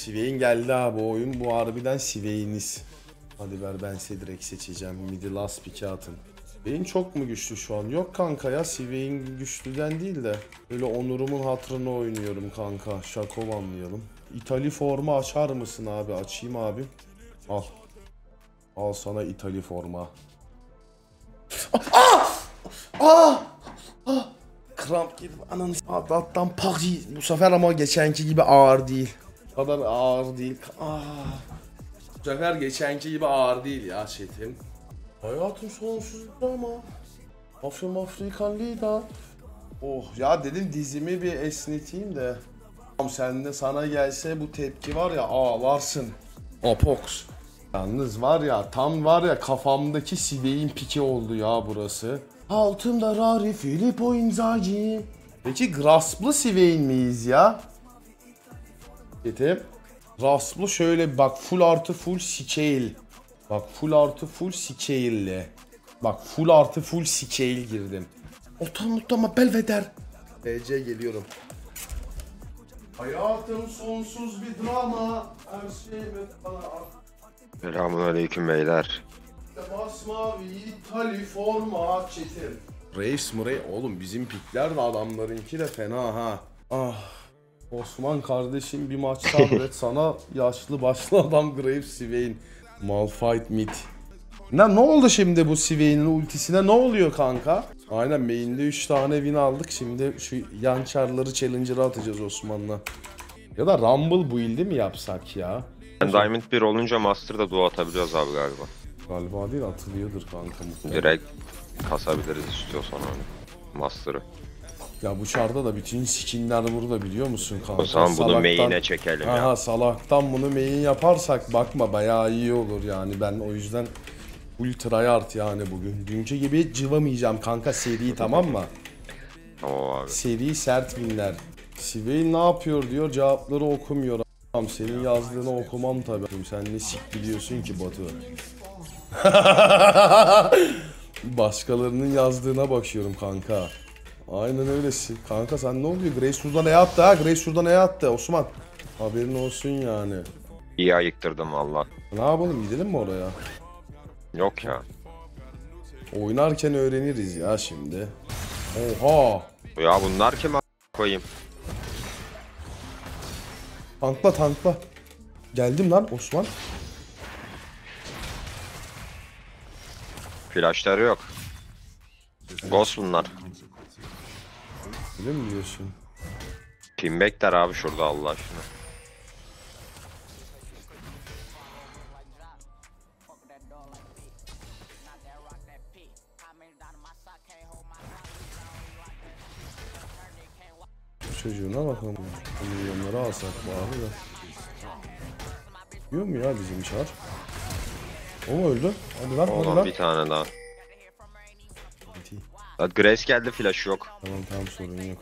Swain geldi abi, o oyun bu harbiden Swain'iz. Hadi ver, ben size direkt seçeceğim. Midi last pick'e atın. Swain çok mu güçlü şu an? Yok kanka ya, Swain güçlüden değil de böyle onurumun hatırına oynuyorum kanka. Şakov anlayalım. İtali forma açar mısın abi? Açayım abi. Al. Al sana İtali forma. Kramp gibi ananı attan Paris. Bu sefer ama geçenki gibi ağır değil. Bu kadar ağır değil. Bu sefer geçenki gibi ağır değil ya Çetin. Hayatım sonsuzdu ama. Afrikan da. Oh ya, dedim dizimi bir esneteyim de. Sana gelse bu tepki var ya, ağlarsın. Apox. Yalnız var ya, tam var ya kafamdaki Swain piki oldu ya burası. Altımda Rari, Filippo Inzaghi. Peki Grasp'lı Swain miyiz ya? Getim. Grasp'lı şöyle bak, full artı full scale. Bak full artı full scale'le. Bak full artı full scale girdim. Otomutlama belveder. BC geliyorum. Hayatım sonsuz bir drama. Her şey bana. Selamünaleyküm beyler. Masmavi İtali forma Çetin. Reis Murray oğlum, bizim pikler de adamlarınki de fena ha. Ah. Osman kardeşim, bir maç sabret sana yaşlı başlı adam Graves Swain. Malphite mid. Ne oldu şimdi bu Swain'in ultisine, ne oluyor kanka? Aynen, main'de 3 tane win aldık, şimdi şu yan çarları challenger'a atacağız Osman'la. Ya da Rumble build'i mi yapsak ya? Diamond 1 olunca Master'da duo atabiliyoruz abi galiba. Galiba değil, atılıyordur kanka muhtemelen. Direkt kasabiliriz istiyorsan hani Master'ı. Ya bu çarda da bütün skinler burada, biliyor musun kanka? O zaman bunu main'e çekelim ya. Aha, salaktan bunu main yaparsak bakma bayağı iyi olur yani, ben o yüzden full tryhard yani bugün. Dünkü gibi cıvamayacağım kanka, seri tamam mı? Tamam abi. Seri sert winler. Swain ne yapıyor diyor, cevapları okumuyor. Tamam, senin yazdığını okumam tabii. Sen ne sik biliyorsun ki Batu? Başkalarının yazdığına bakıyorum kanka. Aynen öylesi. Kanka sen ne oluyor? Grace şurada ne attı ha? Grace şurada ne attı Osman? Haberin olsun yani. İyi ayıktırdım valla. Ne yapalım, gidelim mi oraya? Yok ya. Oynarken öğreniriz ya şimdi. Oha! Ya bunlar kim koyayım? Tankla. Geldim lan Osman. Flashları yok. Ghost bunlar. Öyle mi diyorsun? Pinback'ler abi şurada Allah aşkına. Çocuğuna bakalım. Milyonları alsak bari de. Yiyor mu ya bizim çar? O mu öldü? Hadi lan, hadi Olan lan. bir tane daha. Grace geldi, flash yok. Tamam sorun yok.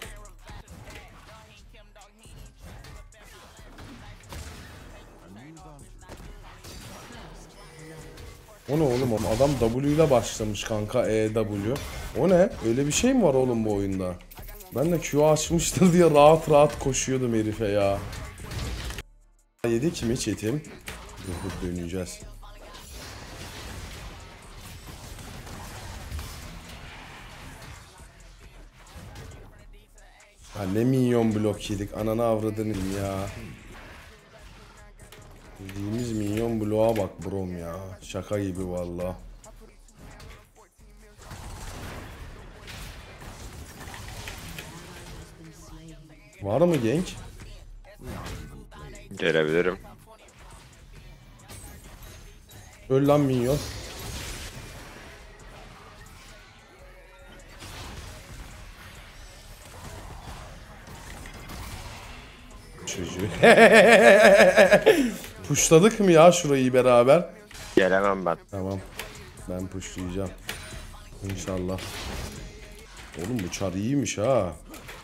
O ne oğlum? Adam W ile başlamış kanka, EW. O ne? Öyle bir şey mi var oğlum bu oyunda? Ben de Q açmıştır diye rahat koşuyordum herife ya. Yedik mi Çetin? Dur döneceğiz. Ya ne minyon blok yedik, ananı avradını ya. Dediğimiz minyon bloğa bak brom ya. Şaka gibi valla. Var mı gank? Gelebilirim. Öl lan minyon. Çocuğu. Pushladık mı ya şurayı beraber? Gelemem ben. Tamam. Ben pushlayacağım. İnşallah. Oğlum bu çar iyiymiş ha.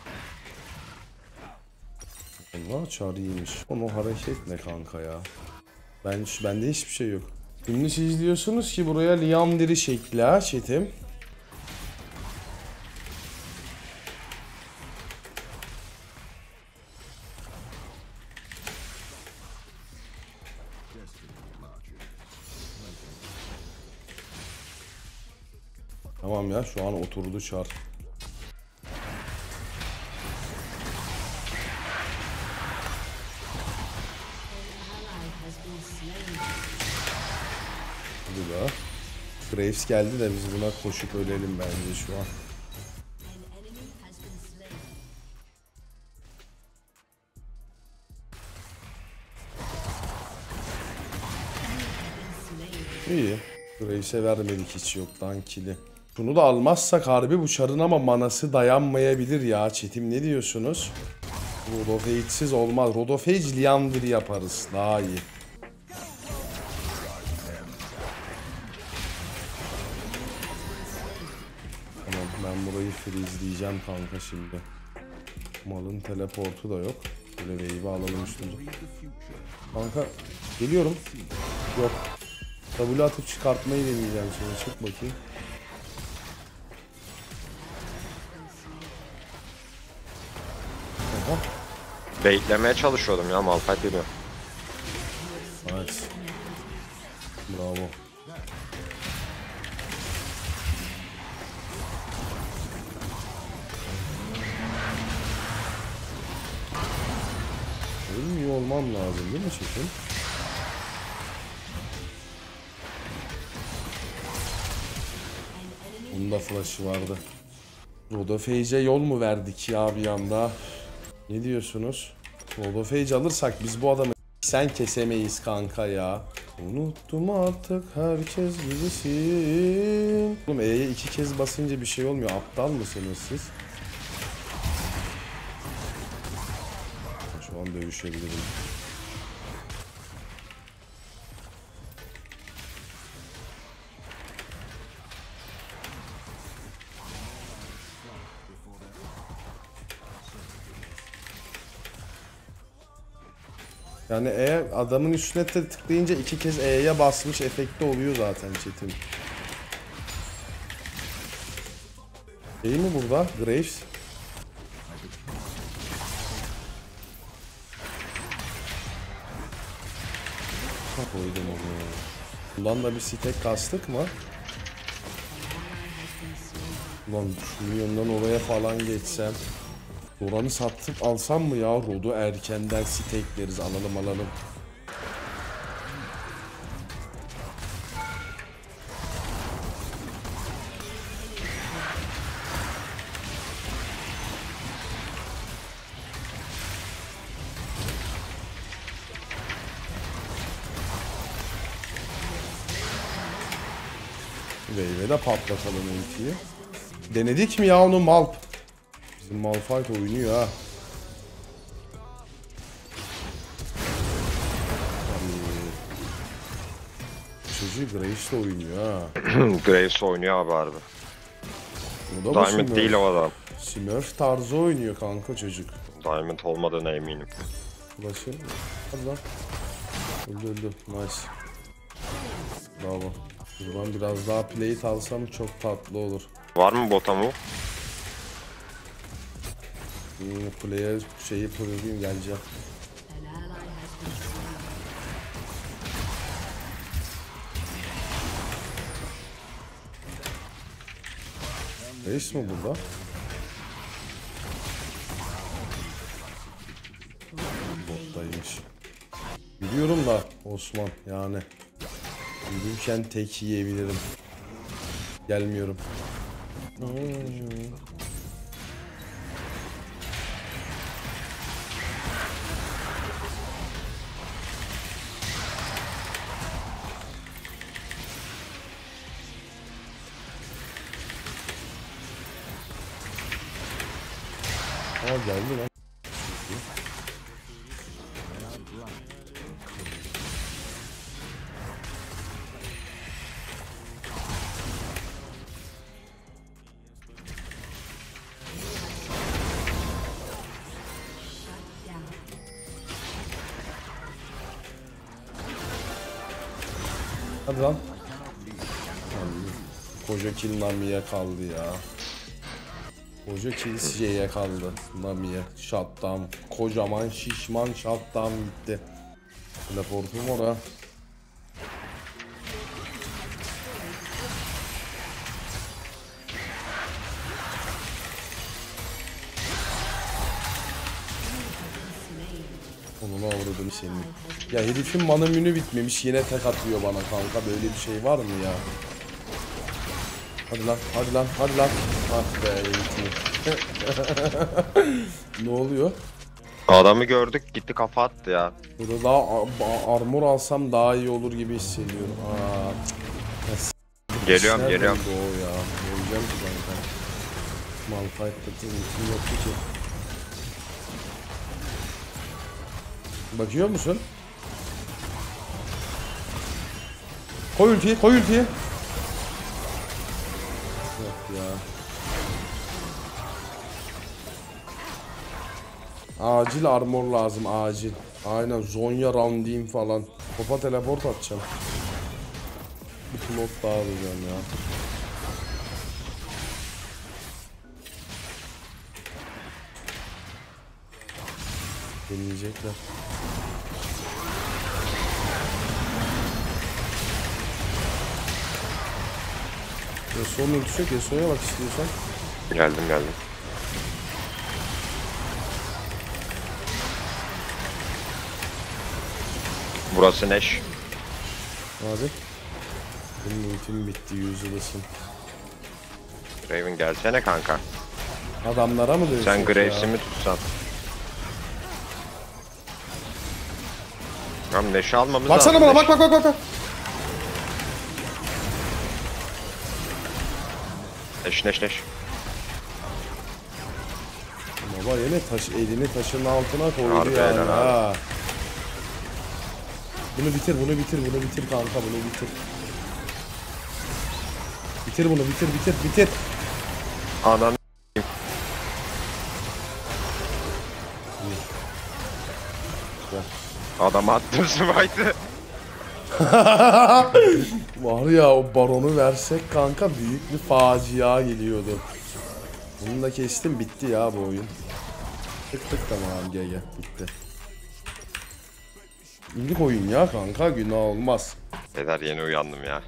Allah, çar iyiymiş. Onu hareket ne kanka ya? Bende hiçbir şey yok. Şimdi siz diyorsunuz ki buraya Liam şekli ha Çetim. Tamam ya, şu an oturdu çar. Bu da. Graves geldi de biz buna koşup ölelim bence şu an. İyi. Graves'e vermedik hiç yoktan kill'i. Şunu da almazsak harbi bu çarın ama manası dayanmayabilir ya. Çetim ne diyorsunuz? Rod of Age'siz olmaz. Rod of Age Liandry yaparız. Daha iyi. Tamam, ben burayı freezeleyeceğim kanka şimdi. Malın teleportu da yok. Böyle wave'i alalım üstümüze. Kanka geliyorum. Yok. W atıp çıkartmayı deneyeceğim şimdi. Çık bakayım. Aha. Baitlemeye çalışıyordum ya, Malphite geliyor. Evet. Bravo. Benim iyi olmam lazım değil mi çekim? Bunun da flash'ı vardı. Rod of Age'e yol mu verdik ya bir anda? Ne diyorsunuz? Rod of Age alırsak biz bu adamı sen kesemeyiz kanka ya. Unuttum artık herkes gibisin. Oğlum E'ye 2 kez basınca bir şey olmuyor. Aptal mısınız siz? Şu an dövüşebilirim. Yani adamın üstüne tıklayınca 2 kez E'ye basmış efekti oluyor zaten chat'in. Şey mi burada? Graves. Koydum onu. Bundan da bir stack kastık mı? Ulan şu milyondan oraya falan geçsem. Doran'ı satıp alsam mı ya? Rod'u erkenden stackleriz. Alalım. Wave'e de patlatalım ultiyi. Denedik mi ya onu Malp? Bizim Malphite oynuyor ha. Çocuğu Graves de oynuyor ha. Graves oynuyor abi harbi. O da Diamond değil o adam. Smurf tarzı oynuyor kanka çocuk. Diamond olmadığına eminim. Flash'ı. Hadi lan. Öldü. Nice. Bravo. Buradan biraz daha plate alsam çok tatlı olur. Var mı bota mı? Kuleye şeyi pırılayım geleceğim. Reis mi burada? Bottaymış. Biliyorum da Osman yani. Yürürken tek yiyebilirim. Gelmiyorum. Aa geldi lan. Hadi lan. Koca kill Nami'ye kaldı ya. Koca kill CJ'ye kaldı. Nami'ye. Shutdown. Kocaman şişman shutdown gitti. Teleportum oraya. Onu avradım senin. Ya herifin mana münü bitmemiş yine tek atıyor bana kanka, böyle bir şey var mı ya? Hadi lan, hadi lan, hadi lan. Ah be eğitimi. Ne oluyor? Adamı gördük gitti kafa attı ya. Burada daha armor alsam daha iyi olur gibi hissediyorum. Geliyorum Nereden geliyorum. bu o ya? Öleceğim ki kanka. Malphite'da ultim yoktu ki. Bakıyor musun? Koy ultiyi, koy ultiyi. Yok ya. Acil armor lazım, acil. Aynen, Zonya round'im falan. Topa teleport atacağım. Bir plot daha alacağım ya. Deneyecekler. Yasuo'nun ultisi yok. Yasuo'ya bak istiyorsan. Geldim. Burası Neş. Abi. Benim ultim bitti, yüzülüsün. Raven gelsene kanka. Adamlara mı dönüşecek Sen ya? Graves'i mi tutsan? Tamam Neş'i almamız Baksana lazım. bana, bak. Neş. Baba yine elini taşın altına koydu Harbi yani helal ha. Bunu bitir kanka, bunu bitir. Bitir bunu, bitir. Anan. Adama attım smite'ı. Var ya, o baronu versek kanka büyük bir facia geliyordu. Bunu da kestim, bitti ya bu oyun. Tık tamam, gel bitti. İlk oyun ya kanka, günah olmaz. Beyler yeni uyandım ya.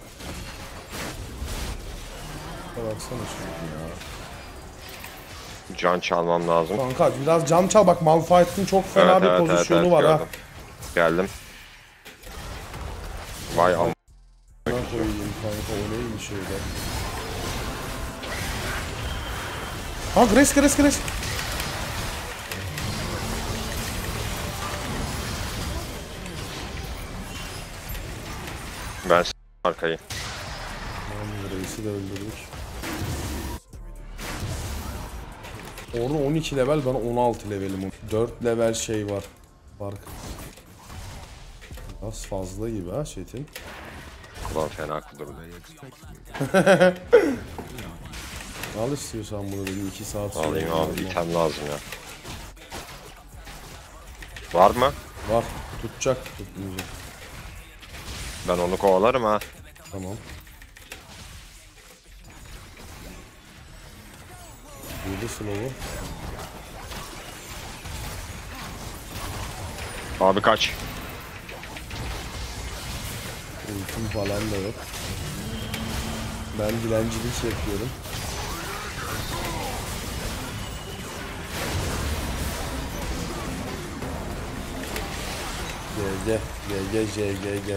Baksana şunu ya. Can çalmam lazım. Kanka biraz can çal bak, Malphite'ın çok fena bir pozisyonu var gördüm. ha. Geldim. Vay am. Ne koyayım kanka, o neymiş öyle. Ha Grace. Ben arkayı. Tamam, Grace'i de öldürdük. Orada 12 level, ben 16 levelim. 4 level şey var. Fark. Biraz fazla gibi ha Çetin. Ulan fena kudurdu. Al istiyorsan bunu, benim 2 saat sonra. Alayım abi, item lazım ya. Var mı? Var. Tutacak. Tutmayacak. Ben onu kovalarım ha. Tamam. Burada slow'u. Abi kaç. Ultim falan da yok. Ben dilencilik yapıyorum. GG.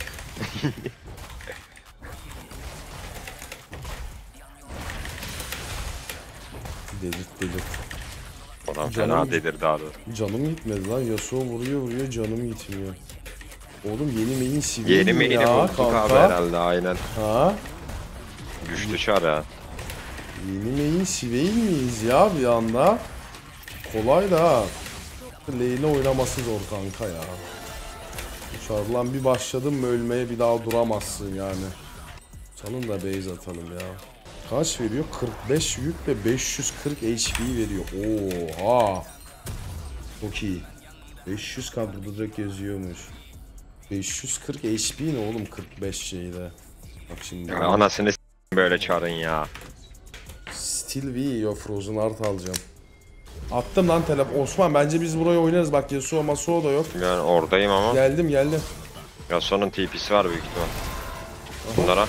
Delirt. Adam Canım- fena delirdi abi. Canım gitmedi lan. Yasuo vuruyor, canım gitmiyor. Oğlum yeni main Sivir Yeni mi main'i ya bulduk abi kanka? herhalde aynen. Ha? Güçlü çar ha. Yeni main Sivir miyiz ya bir anda? Kolay da ha. Lane'e oynaması zor kanka ya. Çarlan bir başladın mı ölmeye bir daha duramazsın yani. Salın da base atalım ya. Kaç veriyor? 45 yük ve 540 HP veriyor. Oha. Çok iyi. 500 kadroda direkt yazıyormuş. 540 HP ne oğlum 45 şeyde. Bak şimdi. Ya anasını böyle çarın ya. Still V yo, Frozen Heart alacağım. Attım lan Osman, bence biz burayı oynarız, bak Yasuo Masuo da yok. Yani oradayım ama. Geldim. Yasuo'nun TP'si var büyük ihtimal. Bunlara.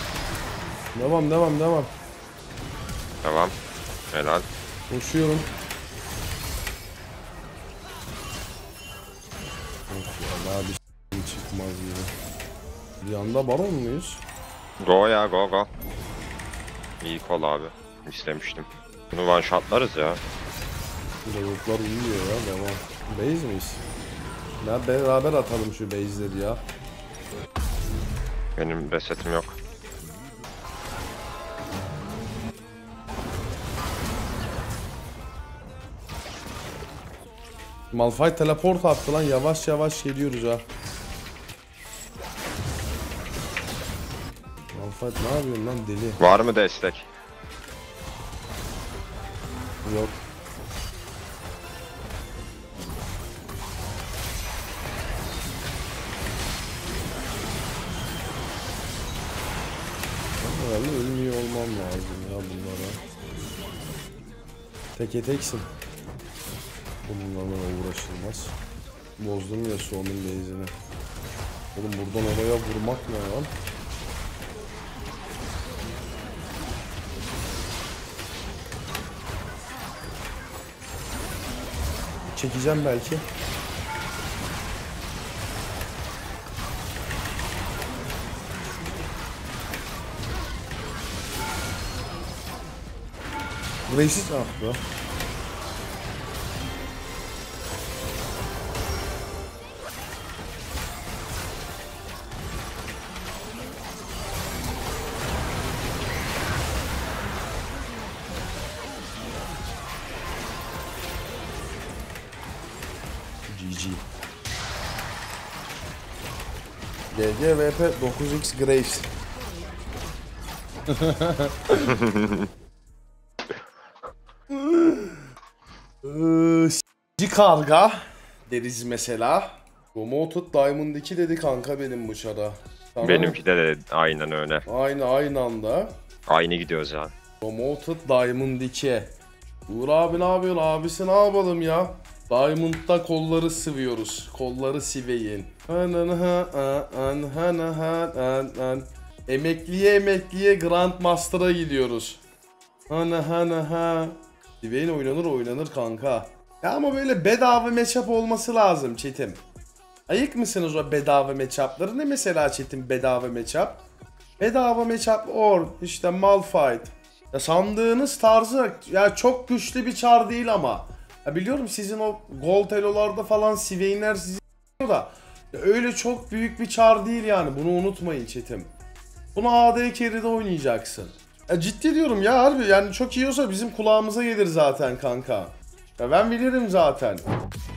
Devam. Tamam. Helal. Koşuyorum. Ya bir çıkmaz gibi. Bir anda baron muyuz? Go ya go. İyi kol abi. İstemiştim. Bunu one shotlarız ya. Lavuklar uyuyor ya, devam. Base miyiz? Ya beraber atalım şu base'leri ya. Benim resetim yok. Malphite teleport attı lan, yavaş yavaş geliyoruz ha. Malphite ne yapıyorsun lan deli? Var mı destek? Yok. Herhalde ölmüyor olmam lazım ya bunlara. Teke teksin. Bunlarla uğraşılmaz. Bozdum ya sonun base'ini. Oğlum buradan oraya vurmak ne lan? Çekeceğim belki. Racist ah be. GG. GG VP 9x Graves. S***ci karga deriz mesela. Promoted Diamond 2 dedi kanka benim bu çara. Sana Benimki de aynen öyle. aynı anda. Aynı gidiyoruz ya. Promoted Diamond 2. Uğur abi ne yapıyorsun? Abisi ne yapalım ya? Diamond'da kolları sıvıyoruz. Kolları siveyin. Emekliye Grandmaster'a gidiyoruz. Siveyin oynanır kanka. Ya ama böyle bedava matchup olması lazım Çetim. Ayık mısınız o bedava matchup'ları? Ne mesela Çetim bedava matchup? Bedava matchup işte Malphite. Ya sandığınız tarzı ya çok güçlü bir çar değil ama. Ya biliyorum sizin o gold elo'larda falan Swain'ler sizi da ya öyle çok büyük bir çar değil yani, bunu unutmayın Çetim. Bunu AD carry'de oynayacaksın. Ya ciddi diyorum ya harbi, yani çok iyi olsa bizim kulağımıza gelir zaten kanka. Ya ben bilirim zaten.